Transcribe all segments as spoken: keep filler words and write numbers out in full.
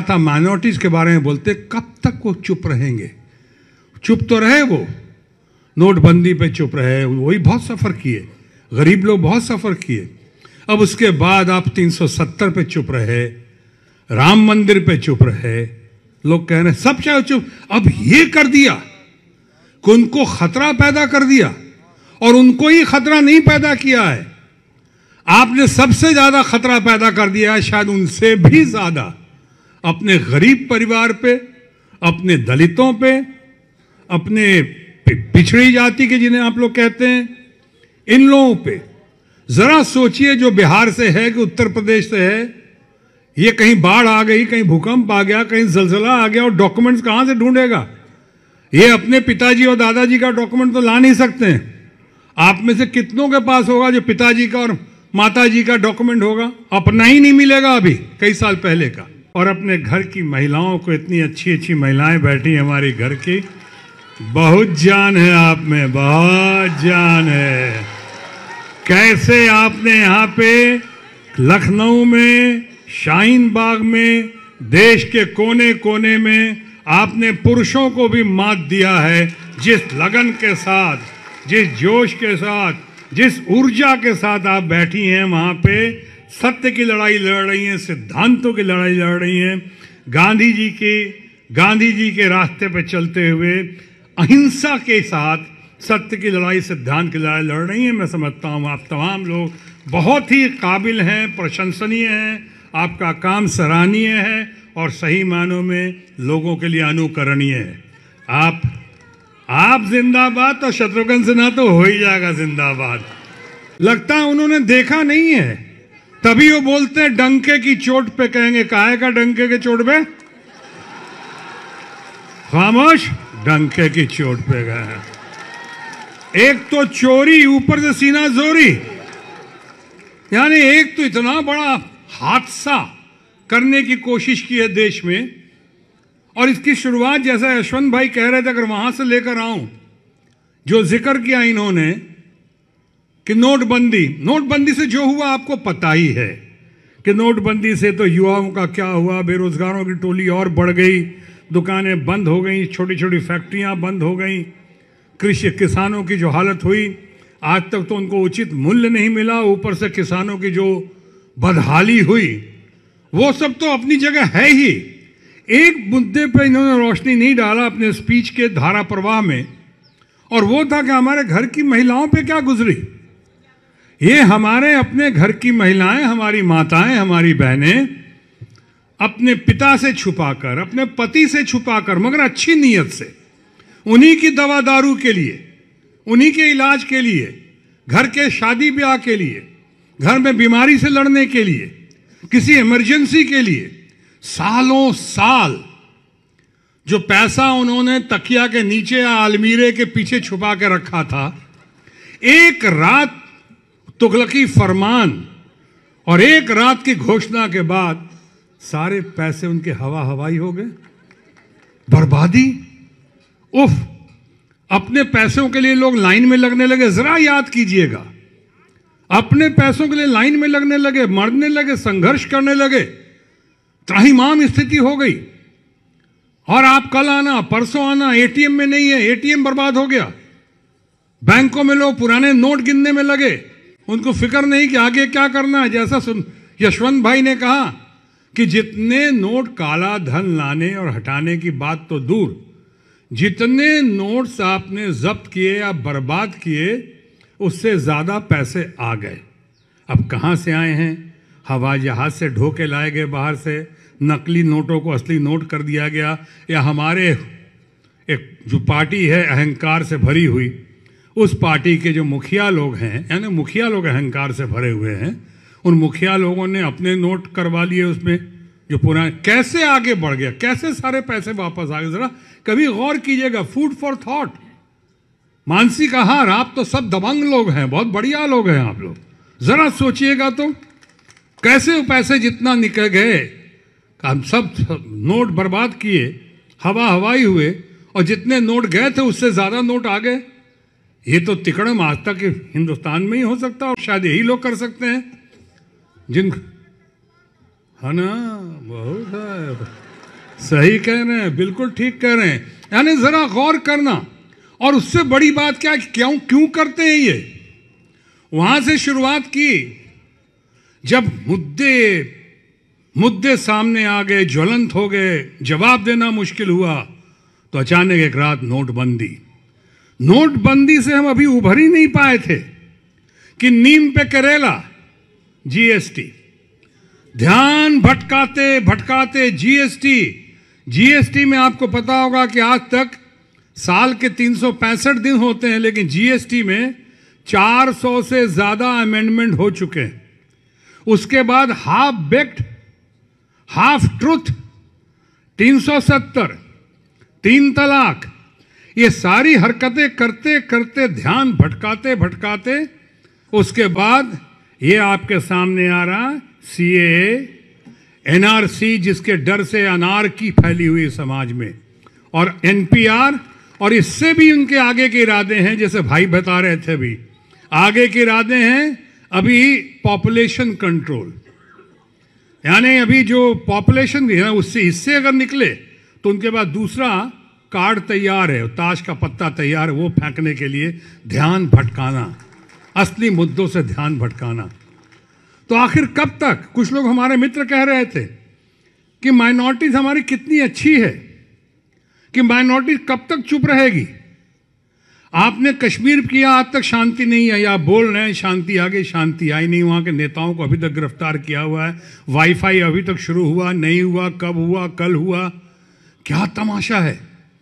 था माइनॉरिटीज के बारे में बोलते, कब तक वो चुप रहेंगे? चुप तो रहे वो, नोटबंदी पे चुप रहे, वही बहुत सफर किए, गरीब लोग बहुत सफर किए। अब उसके बाद आप तीन सौ सत्तर पे चुप रहे, राम मंदिर पे चुप रहे, लोग कह रहे हैं सब चाहे चुप। अब ये कर दिया कि उनको खतरा पैदा कर दिया, और उनको ही खतरा नहीं पैदा किया है, आपने सबसे ज्यादा खतरा पैदा कर दिया है, शायद उनसे भी ज्यादा, अपने गरीब परिवार पे, अपने दलितों पे, अपने पिछड़ी जाति के जिन्हें आप लोग कहते हैं, इन लोगों पे। जरा सोचिए, जो बिहार से है कि उत्तर प्रदेश से है, ये कहीं बाढ़ आ गई, कहीं भूकंप आ गया, कहीं जलजला आ गया, और डॉक्यूमेंट्स कहां से ढूंढेगा? ये अपने पिताजी और दादाजी का डॉक्यूमेंट तो ला नहीं सकते हैं। आप में से कितनों के पास होगा जो पिताजी का और माताजी का डॉक्यूमेंट होगा? अपना ही नहीं मिलेगा अभी, कई साल पहले का। और अपने घर की महिलाओं को, इतनी अच्छी अच्छी महिलाएं बैठी हमारी घर की, बहुत जान है आप में, बहुत जान है। कैसे आपने यहाँ पे लखनऊ में, शाहीन बाग में, देश के कोने कोने में आपने पुरुषों को भी मात दिया है, जिस लगन के साथ, जिस जोश के साथ, जिस ऊर्जा के साथ आप बैठी हैं वहां पे, सत्य की लड़ाई लड़ रही हैं, सिद्धांतों की लड़ाई लड़ रही हैं, गांधी जी के गांधी जी के रास्ते पे चलते हुए अहिंसा के साथ सत्य की लड़ाई, सिद्धांत की लड़ाई लड़ रही हैं। मैं समझता हूँ आप तमाम लोग बहुत ही काबिल हैं, प्रशंसनीय हैं, आपका काम सराहनीय है और सही मानों में लोगों के लिए अनुकरणीय है। आप आप जिंदाबाद, तो शत्रुघ्न सिन्हा तो हो ही जाएगा जिंदाबाद। लगता है उन्होंने देखा नहीं है, तभी वो बोलते हैं डंके की चोट पे, कहेंगे काहे का डंके के चोट पे? खामोश, डंके की चोट पे गए हैं। एक तो चोरी, ऊपर से सीना जोरी, यानी एक तो इतना बड़ा हादसा करने की कोशिश की है देश में। और इसकी शुरुआत, जैसा यशवंत भाई कह रहे थे, अगर वहां से लेकर आऊं, जो जिक्र किया इन्होंने कि नोटबंदी, नोटबंदी से जो हुआ आपको पता ही है कि नोटबंदी से तो युवाओं का क्या हुआ, बेरोजगारों की टोली और बढ़ गई, दुकानें बंद हो गई, छोटी छोटी फैक्ट्रियां बंद हो गई, कृषि किसानों की जो हालत हुई, आज तक तो उनको उचित मूल्य नहीं मिला, ऊपर से किसानों की जो बदहाली हुई, वो सब तो अपनी जगह है ही। एक मुद्दे पर इन्होंने रोशनी नहीं डाला अपने स्पीच के धारा प्रवाह में, और वो था कि हमारे घर की महिलाओं पे क्या गुजरी। ये हमारे अपने घर की महिलाएं, हमारी माताएं, हमारी बहनें अपने पिता से छुपाकर, अपने पति से छुपाकर, मगर अच्छी नीयत से, उन्हीं की दवा दारू के लिए, उन्हीं के इलाज के लिए, घर के शादी ब्याह के लिए, घर में बीमारी से लड़ने के लिए, किसी इमरजेंसी के लिए, सालों साल जो पैसा उन्होंने तकिया के नीचे या अलमीरे के पीछे छुपा के रखा था, एक रात तुगलकी फरमान और एक रात की घोषणा के बाद सारे पैसे उनके हवा हवाई हो गए, बर्बादी। उफ, अपने पैसों के लिए लोग लाइन में लगने लगे। जरा याद कीजिएगा, अपने पैसों के लिए लाइन में लगने लगे, मरने लगे, संघर्ष करने लगे, त्राहिमाम स्थिति हो गई। और आप कल आना, परसों आना, एटीएम में नहीं है, एटीएम बर्बाद हो गया। बैंकों में लोग पुराने नोट गिनने में लगे, उनको फिक्र नहीं कि आगे क्या करना है। जैसा यशवंत भाई ने कहा कि जितने नोट काला धन लाने और हटाने की बात तो दूर, जितने नोट्स आपने जब्त किए या बर्बाद किए, उससे ज्यादा पैसे आ गए। अब कहां से आए हैं? हवाई जहाज से ढो के लाए गए बाहर से, नकली नोटों को असली नोट कर दिया गया, या हमारे एक जो पार्टी है अहंकार से भरी हुई, उस पार्टी के जो मुखिया लोग हैं, यानी मुखिया लोग अहंकार से भरे हुए हैं, उन मुखिया लोगों ने अपने नोट करवा लिए उसमें जो पुराने। कैसे आगे बढ़ गया, कैसे सारे पैसे वापस आ गए? जरा कभी गौर कीजिएगा, फूड फॉर थॉट, मानसिक आहार। आप तो सब दबंग लोग हैं, बहुत बढ़िया लोग हैं आप लोग, जरा सोचिएगा तो कैसे पैसे जितना निकल गए, हम सब नोट बर्बाद किए, हवा हवाई हुए, और जितने नोट गए थे उससे ज्यादा नोट आ गए। ये तो तिकड़म आज तक हिंदुस्तान में ही हो सकता है, और शायद यही लोग कर सकते हैं जिन, है ना, बहुत है। सही कह रहे हैं, बिल्कुल ठीक कह रहे हैं। यानी जरा गौर करना। और उससे बड़ी बात क्या, क्यों क्यों करते हैं ये? वहां से शुरुआत की, जब मुद्दे मुद्दे सामने आ गए, ज्वलंत हो गए, जवाब देना मुश्किल हुआ, तो अचानक एक रात नोटबंदी। नोटबंदी से हम अभी उभर ही नहीं पाए थे कि नीम पे करेला, जीएसटी। ध्यान भटकाते भटकाते जीएसटी जीएसटी में आपको पता होगा कि आज तक साल के तीन सौ पैंसठ दिन होते हैं, लेकिन जीएसटी में चार सौ से ज्यादा अमेंडमेंट हो चुके हैं। उसके बाद हाफ बेक्ड, हाफ ट्रुथ, तीन सौ सत्तर, तीन तलाक, ये सारी हरकतें करते करते ध्यान भटकाते भटकाते उसके बाद ये आपके सामने आ रहा सीएए, एनआरसी, जिसके डर से अनारकी फैली हुई समाज में, और एनपीआर, और इससे भी उनके आगे के इरादे हैं, जैसे भाई बता रहे थे अभी, आगे के इरादे हैं अभी पॉपुलेशन कंट्रोल। यानी अभी जो पॉपुलेशन है उससे इससे अगर निकले तो उनके बाद दूसरा कार्ड तैयार है, ताश का पत्ता तैयार है, वो फेंकने के लिए ध्यान भटकाना, असली मुद्दों से ध्यान भटकाना। तो आखिर कब तक? कुछ लोग हमारे मित्र कह रहे थे कि माइनॉरिटीज हमारी कितनी अच्छी है, कि माइनॉरिटी कब तक चुप रहेगी। आपने कश्मीर किया, आज तक शांति नहीं आई। आप बोल रहे हैं शांति आ गई, शांति आई नहीं। वहां के नेताओं को अभी तक गिरफ्तार किया हुआ है। वाईफाई अभी तक शुरू हुआ नहीं हुआ, कब हुआ, कल हुआ, क्या तमाशा है।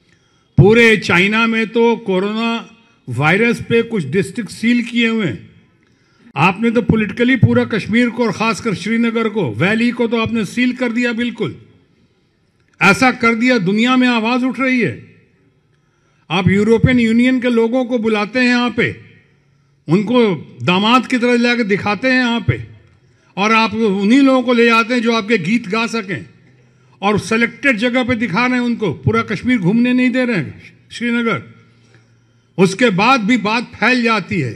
पूरे चाइना में तो कोरोना वायरस पे कुछ डिस्ट्रिक्ट सील किए हुए हैं। आपने तो पॉलिटिकली पूरा कश्मीर को और खासकर श्रीनगर को, वैली को तो आपने सील कर दिया। बिल्कुल ऐसा कर दिया, दुनिया में आवाज उठ रही है। आप यूरोपियन यूनियन के लोगों को बुलाते हैं यहाँ पे, उनको दामाद की तरह लाकर दिखाते हैं यहाँ पे, और आप उन्हीं लोगों को ले जाते हैं जो आपके गीत गा सकें, और सेलेक्टेड जगह पे दिखा रहे हैं उनको, पूरा कश्मीर घूमने नहीं दे रहे हैं, श्रीनगर। उसके बाद भी बात फैल जाती है।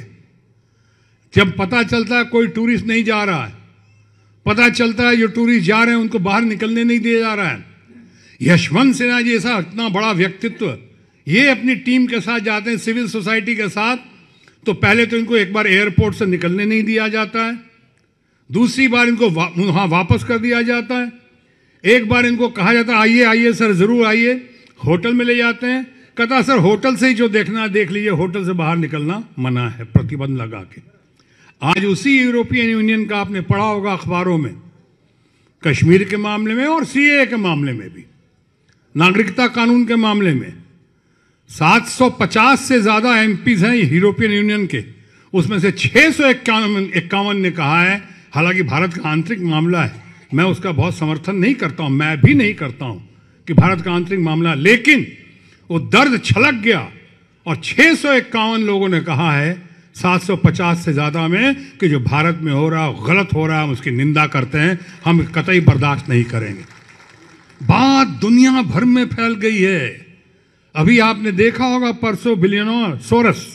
जब पता चलता है कोई टूरिस्ट नहीं जा रहा है, पता चलता है जो टूरिस्ट जा रहे हैं उनको बाहर निकलने नहीं दिया जा रहा है। यशवंत सिन्हा जी ऐसा इतना बड़ा व्यक्तित्व, ये अपनी टीम के साथ जाते हैं, सिविल सोसाइटी के साथ, तो पहले तो इनको एक बार एयरपोर्ट से निकलने नहीं दिया जाता है, दूसरी बार इनको वा, वहां वापस कर दिया जाता है, एक बार इनको कहा जाता है आइए आइए सर जरूर आइए, होटल में ले जाते हैं, कहता सर होटल से ही जो देखना देख लीजिए, होटल से बाहर निकलना मना है, प्रतिबंध लगा के। आज उसी यूरोपियन यूनियन का आपने पढ़ा होगा अखबारों में, कश्मीर के मामले में और सीएए के मामले में भी, नागरिकता कानून के मामले में सात सौ पचास से ज्यादा एमपीज हैं यूरोपियन यूनियन के, उसमें से छह सौ इक्यावन इक्यावन ने कहा है, हालांकि भारत का आंतरिक मामला है, मैं उसका बहुत समर्थन नहीं करता हूं, मैं भी नहीं करता हूं कि भारत का आंतरिक मामला, लेकिन वो दर्द छलक गया और छह सौ इक्यावन लोगों ने कहा है सात सौ पचास से ज्यादा में कि जो भारत में हो रहा गलत हो रहा है, हम उसकी निंदा करते हैं, हम कतई बर्दाश्त नहीं करेंगे। बात दुनिया भर में फैल गई है। अभी आपने देखा होगा परसों बिलियनर सोरस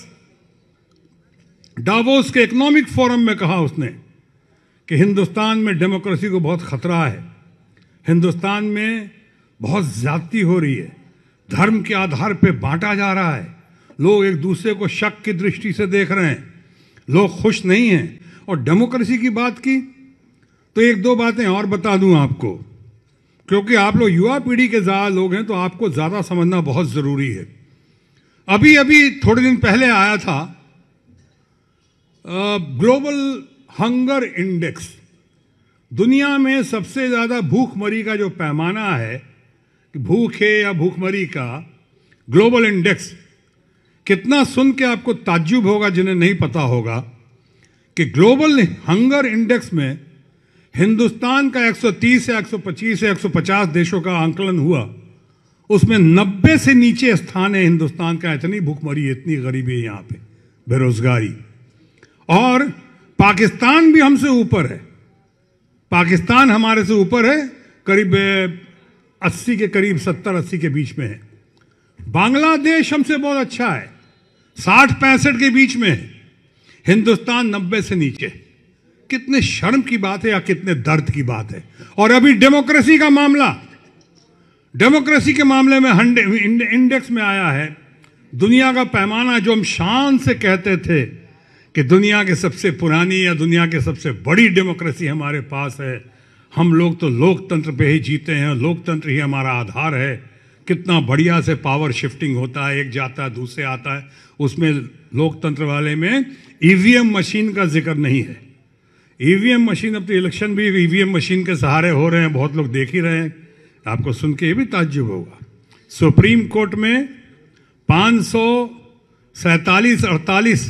डावोस के इकोनॉमिक फोरम में कहा उसने कि हिंदुस्तान में डेमोक्रेसी को बहुत खतरा है, हिंदुस्तान में बहुत ज्यादती हो रही है, धर्म के आधार पे बांटा जा रहा है, लोग एक दूसरे को शक की दृष्टि से देख रहे हैं, लोग खुश नहीं हैं। और डेमोक्रेसी की बात की तो एक दो बातें और बता दूं आपको, क्योंकि आप लोग युवा पीढ़ी के ज्यादा लोग हैं तो आपको ज्यादा समझना बहुत जरूरी है। अभी अभी थोड़े दिन पहले आया था ग्लोबल हंगर इंडेक्स, दुनिया में सबसे ज्यादा भूखमरी का जो पैमाना है कि भूखे या भूखमरी का ग्लोबल इंडेक्स, कितना सुन के आपको ताज्जुब होगा जिन्हें नहीं पता होगा कि ग्लोबल हंगर इंडेक्स में हिंदुस्तान का एक सौ तीस या एक सौ पच्चीस या एक सौ पचास देशों का आंकलन हुआ, उसमें नब्बे से नीचे स्थान है हिंदुस्तान का। इतनी भूखमरी, इतनी गरीबी है यहाँ पे, बेरोजगारी। और पाकिस्तान भी हमसे ऊपर है, पाकिस्तान हमारे से ऊपर है, करीब अस्सी के करीब, सत्तर अस्सी के बीच में है। बांग्लादेश हमसे बहुत अच्छा है, साठ पैंसठ के बीच में है, हिंदुस्तान नब्बे से नीचे। कितने शर्म की बात है या कितने दर्द की बात है। और अभी डेमोक्रेसी का मामला, डेमोक्रेसी के मामले में इंडेक्स में आया है दुनिया का पैमाना, जो हम शान से कहते थे कि दुनिया के सबसे पुरानी या दुनिया के सबसे बड़ी डेमोक्रेसी हमारे पास है। हम लोग तो लोकतंत्र पे ही जीते हैं, लोकतंत्र ही हमारा आधार है। कितना बढ़िया से पावर शिफ्टिंग होता है, एक जाता है दूसरे आता है। उसमें लोकतंत्र वाले में ईवीएम मशीन का जिक्र नहीं है। ईवीएम मशीन, अब तो इलेक्शन भी ईवीएम मशीन के सहारे हो रहे हैं, बहुत लोग देख ही रहे हैं। आपको सुन के ये भी ताज्जुब होगा, सुप्रीम कोर्ट में पाँच सौ सैतालीस अड़तालीस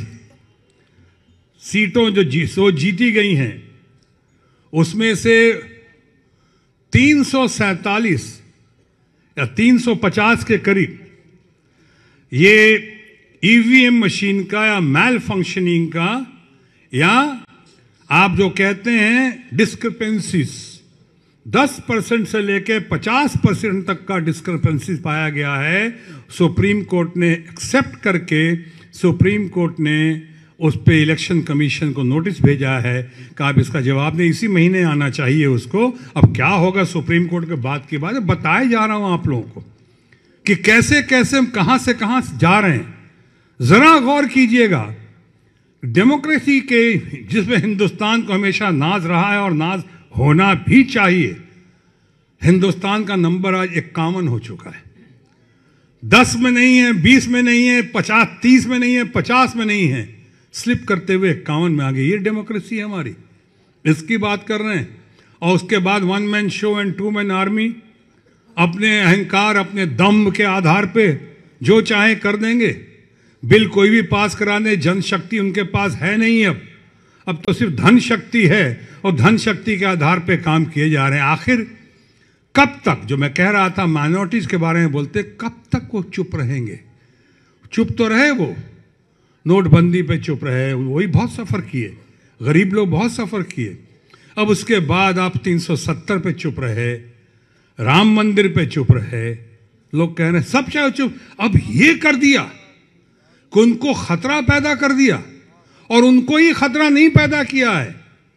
सीटों जो जी सो जीती गई हैं, उसमें से तीन सौ सैतालीस या तीन सौ पचास के करीब ये ईवीएम मशीन का या मैल फंक्शनिंग का, या आप जो कहते हैं डिस्क्रिपेंसीज, दस परसेंट से लेकर पचास परसेंट तक का डिस्क्रिपेंसी पाया गया है। सुप्रीम कोर्ट ने एक्सेप्ट करके सुप्रीम कोर्ट ने उस पे इलेक्शन कमीशन को नोटिस भेजा है कि आप इसका जवाब दें, इसी महीने आना चाहिए उसको। अब क्या होगा सुप्रीम कोर्ट के बाद की बात है, बताए जा रहा हूं आप लोगों को कि कैसे कैसे हम कहां से कहां जा रहे हैं। जरा गौर कीजिएगा, डेमोक्रेसी के जिसमें हिंदुस्तान को हमेशा नाज रहा है और नाज होना भी चाहिए, हिंदुस्तान का नंबर आज इक्यावन हो चुका है। दस में नहीं है, बीस में नहीं है, पचास तीस में नहीं है, पचास में नहीं है, स्लिप करते हुए इक्यावन में आ गई। ये डेमोक्रेसी है हमारी, इसकी बात कर रहे हैं। और उसके बाद one man show and two man army, अपने अहंकार अपने दम के आधार पे जो चाहे कर देंगे। बिल कोई भी पास कराने, जनशक्ति उनके पास है नहीं। अब अब तो सिर्फ धन शक्ति है और धन शक्ति के आधार पे काम किए जा रहे हैं। आखिर कब तक, जो मैं कह रहा था माइनॉरिटीज के बारे में बोलते, कब तक वो चुप रहेंगे? चुप तो रहे वो, नोटबंदी पे चुप रहे, वही बहुत सफ़र किए, गरीब लोग बहुत सफ़र किए। अब उसके बाद आप तीन सौ सत्तर पे चुप रहे, राम मंदिर पे चुप रहे, लोग कह रहे हैं सब चाहे चुप। अब ये कर दिया कि उनको खतरा पैदा कर दिया, और उनको ही खतरा नहीं पैदा किया है,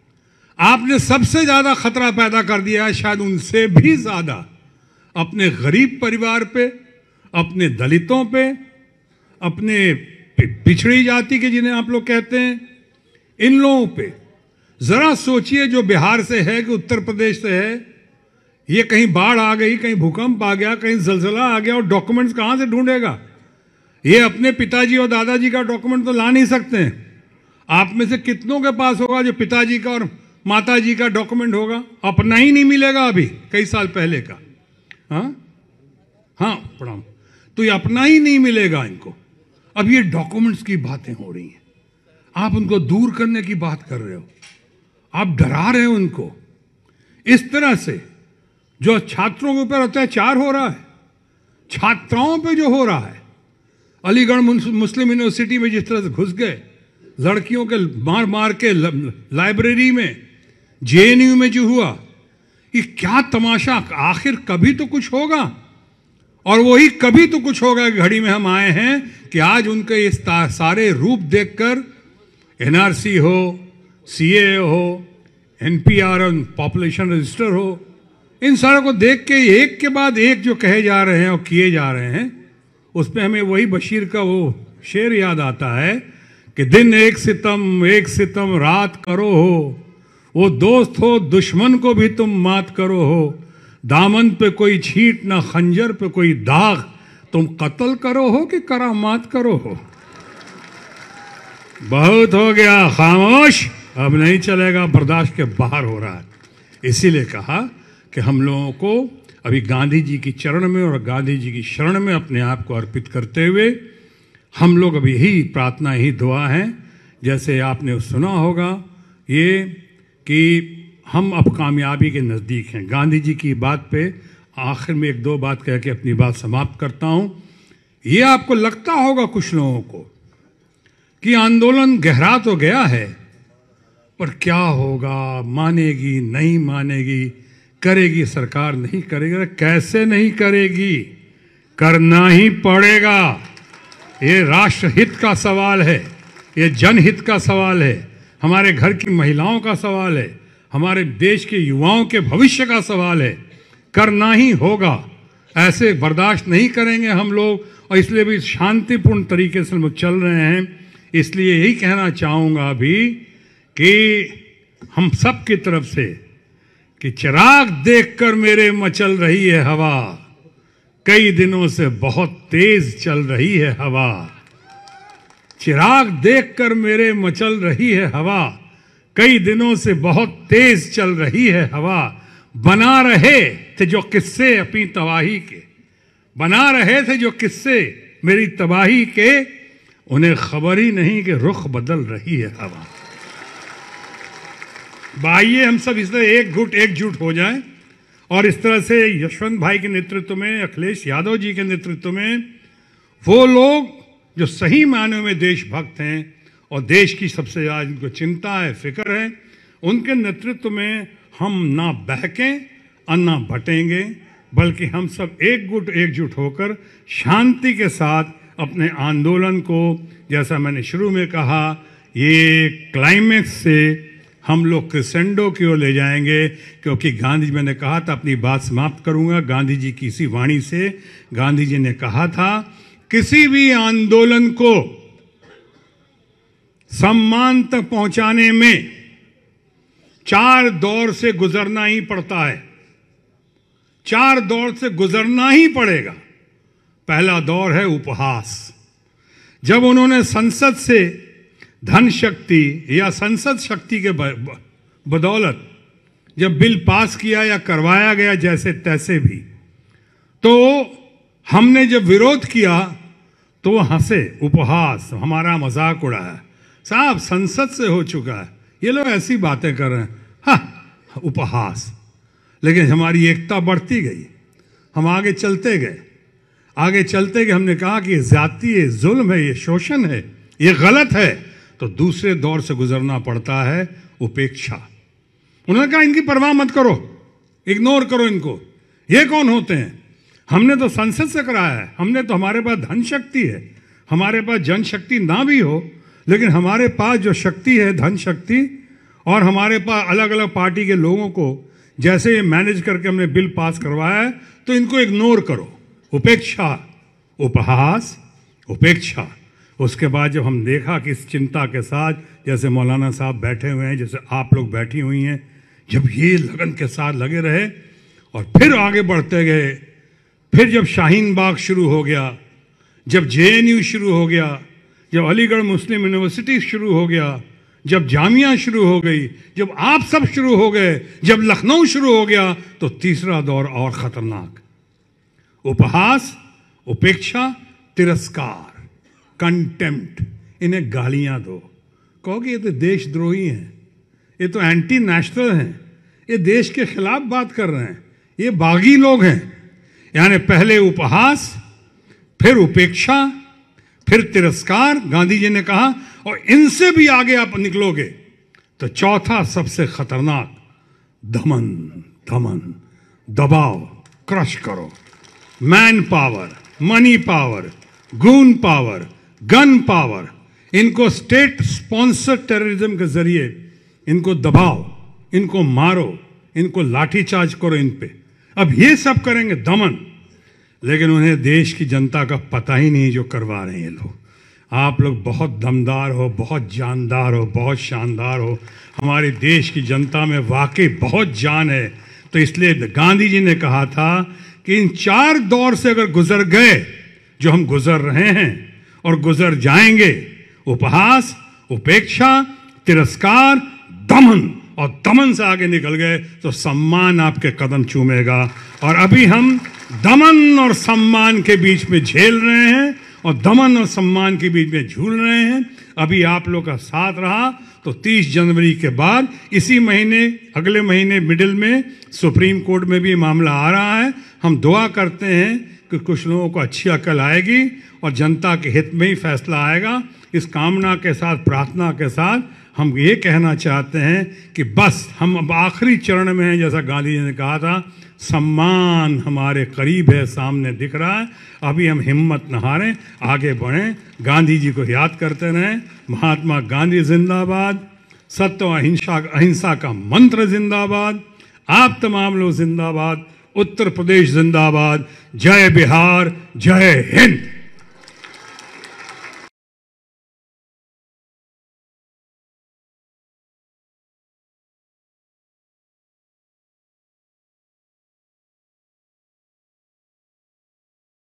आपने सबसे ज्यादा खतरा पैदा कर दिया है, शायद उनसे भी ज्यादा, अपने गरीब परिवार पे, अपने दलितों पे, अपने पिछड़ी जाति के जिन्हें आप लोग कहते हैं, इन लोगों पे। जरा सोचिए, जो बिहार से है कि उत्तर प्रदेश से है, ये कहीं बाढ़ आ गई, कहीं भूकंप आ गया, कहीं जलजला आ गया, और डॉक्यूमेंट्स कहां से ढूंढेगा? ये अपने पिताजी और दादाजी का डॉक्यूमेंट तो ला नहीं सकते हैं। आप में से कितनों के पास होगा जो पिताजी का और माताजी का डॉक्यूमेंट होगा? अपना ही नहीं मिलेगा अभी, कई साल पहले का। हाँ हाँ प्रणाम। तो ये अपना ही नहीं मिलेगा इनको। अब ये डॉक्यूमेंट्स की बातें हो रही हैं, आप उनको दूर करने की बात कर रहे हो, आप डरा रहे हो उनको। इस तरह से जो छात्रों के ऊपर अत्याचार हो रहा है, छात्राओं पे जो हो रहा है, अलीगढ़ मुस्लिम यूनिवर्सिटी में जिस तरह से घुस गए, लड़कियों के मार मार के लाइब्रेरी में, जेएनयू में जो हुआ, ये क्या तमाशा। आखिर कभी तो कुछ होगा, और वही कभी तो कुछ होगा घड़ी में हम आए हैं कि आज उनके इस सारे रूप देखकर एनआरसी हो, सीए हो, एनपीआर पॉपुलेशन रजिस्टर हो, इन सारों को देख के एक के बाद एक जो कहे जा रहे हैं और किए जा रहे हैं, उस पर हमें वही बशीर का वो शेर याद आता है कि दिन एक सितम एक सितम रात करो हो, वो दोस्त हो दुश्मन को भी तुम मात करो हो, दामन पे कोई छींट ना खंजर पे कोई दाग, तुम कत्ल करो हो कि करामात करो हो। बहुत हो गया, खामोश, अब नहीं चलेगा, बर्दाश्त के बाहर हो रहा है। इसीलिए कहा कि हम लोगों को अभी गांधी जी की चरण में और गांधी जी की शरण में अपने आप को अर्पित करते हुए हम लोग अभी ही प्रार्थना ही दुआ हैं। जैसे आपने सुना होगा ये कि हम अब कामयाबी के नज़दीक हैं। गांधी जी की बात पे आखिर में एक दो बात कह के अपनी बात समाप्त करता हूँ। ये आपको लगता होगा कुछ लोगों को कि आंदोलन गहरा तो गया है, पर क्या होगा, मानेगी नहीं मानेगी, करेगी सरकार नहीं करेगी, कैसे नहीं करेगी, करना ही पड़ेगा। ये राष्ट्रहित का सवाल है, ये जनहित का सवाल है, हमारे घर की महिलाओं का सवाल है, हमारे देश के युवाओं के भविष्य का सवाल है। करना ही होगा, ऐसे बर्दाश्त नहीं करेंगे हम लोग, और इसलिए भी शांतिपूर्ण तरीके से हम लोग चल रहे हैं। इसलिए यही कहना चाहूँगा अभी कि हम सब की तरफ से कि चिराग देखकर मेरे मचल रही है हवा, कई दिनों से बहुत तेज चल रही है हवा। चिराग देखकर मेरे मचल रही है हवा, कई दिनों से बहुत तेज चल रही है हवा। बना रहे थे जो किस्से अपनी तबाही के, बना रहे थे जो किस्से मेरी तबाही के, उन्हें खबर ही नहीं कि रुख बदल रही है हवा। आइए हम सब इस तरह एक गुट एकजुट हो जाएं और इस तरह से यशवंत भाई के नेतृत्व में, अखिलेश यादव जी के नेतृत्व में, वो लोग जो सही मायने में देशभक्त हैं और देश की सबसे ज़्यादा जिनको चिंता है, फिक्र है, उनके नेतृत्व में हम ना बहकें और ना बटेंगे, बल्कि हम सब एक गुट एकजुट होकर शांति के साथ अपने आंदोलन को, जैसा मैंने शुरू में कहा, ये क्लाइमेक्स से हम लोग क्रिसेंडो की ओर ले जाएंगे। क्योंकि गांधी जी, मैंने कहा था, अपनी बात समाप्त करूंगा गांधी जी की इसी वाणी से। गांधी जी ने कहा था, किसी भी आंदोलन को सम्मान तक पहुंचाने में चार दौर से गुजरना ही पड़ता है, चार दौर से गुजरना ही पड़ेगा। पहला दौर है उपहास। जब उन्होंने संसद से धन शक्ति या संसद शक्ति के बदौलत जब बिल पास किया या करवाया गया जैसे तैसे भी, तो हमने जब विरोध किया तो वो हंसे, उपहास, हमारा मजाक उड़ाया। साहब संसद से हो चुका है, ये लोग ऐसी बातें कर रहे हैं, हाँ उपहास। लेकिन हमारी एकता बढ़ती गई, हम आगे चलते गए, आगे चलते गए। हमने कहा कि ये ज्यादती है, जुल्म है, ये शोषण है, ये गलत है, तो दूसरे दौर से गुजरना पड़ता है, उपेक्षा। उन्होंने कहा इनकी परवाह मत करो, इग्नोर करो इनको, ये कौन होते हैं? हमने तो संसद से कराया है, हमने तो, हमारे पास धन शक्ति है, हमारे पास जनशक्ति ना भी हो, लेकिन हमारे पास जो शक्ति है, धन शक्ति, और हमारे पास अलग अलग पार्टी के लोगों को जैसे ये मैनेज करके हमने बिल पास करवाया है, तो इनको इग्नोर करो। उपेक्षा, उपहास, उपेक्षा। उसके बाद जब हम देखा कि इस चिंता के साथ, जैसे मौलाना साहब बैठे हुए हैं, जैसे आप लोग बैठी हुई हैं, जब ये लगन के साथ लगे रहे और फिर आगे बढ़ते गए, फिर जब शाहीन बाग शुरू हो गया, जब जे एन यू शुरू हो गया, जब अलीगढ़ मुस्लिम यूनिवर्सिटी शुरू हो गया, जब जामिया शुरू हो गई, जब आप सब शुरू हो गए, जब लखनऊ शुरू हो गया, तो तीसरा दौर और खतरनाक। उपहास, उपेक्षा, तिरस्कार, कंटेम्प्ट। इन्हें गालियां दो, कहो कि ये तो देशद्रोही हैं, ये तो एंटी नेशनल हैं, ये देश के खिलाफ बात कर रहे हैं, ये बागी लोग हैं। यानी पहले उपहास, फिर उपेक्षा, फिर तिरस्कार, गांधी जी ने कहा, और इनसे भी आगे आप निकलोगे तो चौथा सबसे खतरनाक, दमन, दमन, दबाव, क्रश करो। Man power, money power, goon power, gun power, इनको स्टेट स्पॉन्सर टेररिज्म के जरिए इनको दबाओ, इनको मारो, इनको लाठीचार्ज करो इन पे। अब ये सब करेंगे, दमन। लेकिन उन्हें देश की जनता का पता ही नहीं जो करवा रहे हैं ये लोग। आप लोग बहुत दमदार हो, बहुत जानदार हो, बहुत शानदार हो, हमारे देश की जनता में वाकई बहुत जान है। तो इसलिए गांधी जी ने कहा था कि इन चार दौर से अगर गुजर गए, जो हम गुजर रहे हैं और गुजर जाएंगे, उपहास, उपेक्षा, तिरस्कार, दमन, और दमन से आगे निकल गए तो सम्मान आपके कदम चूमेगा। और अभी हम दमन और सम्मान के बीच में झेल रहे हैं और दमन और सम्मान के बीच में झूल रहे हैं। अभी आप लोग का साथ रहा तो तीस जनवरी के बाद, इसी महीने, अगले महीने मिडिल में सुप्रीम कोर्ट में भी मामला आ रहा है। हम दुआ करते हैं कि कुछ लोगों को अच्छी अकल आएगी और जनता के हित में ही फैसला आएगा। इस कामना के साथ, प्रार्थना के साथ हम ये कहना चाहते हैं कि बस हम अब आखिरी चरण में हैं। जैसा गांधी जी ने कहा था, सम्मान हमारे करीब है, सामने दिख रहा है। अभी हम हिम्मत न हारें, आगे बढ़ें, गांधी जी को याद करते रहें। महात्मा गांधी जिंदाबाद, सत्य और अहिंसा अहिंसा का मंत्र जिंदाबाद, आप तमाम लोग जिंदाबाद। उत्तर प्रदेश जिंदाबाद, जय बिहार, जय हिंद।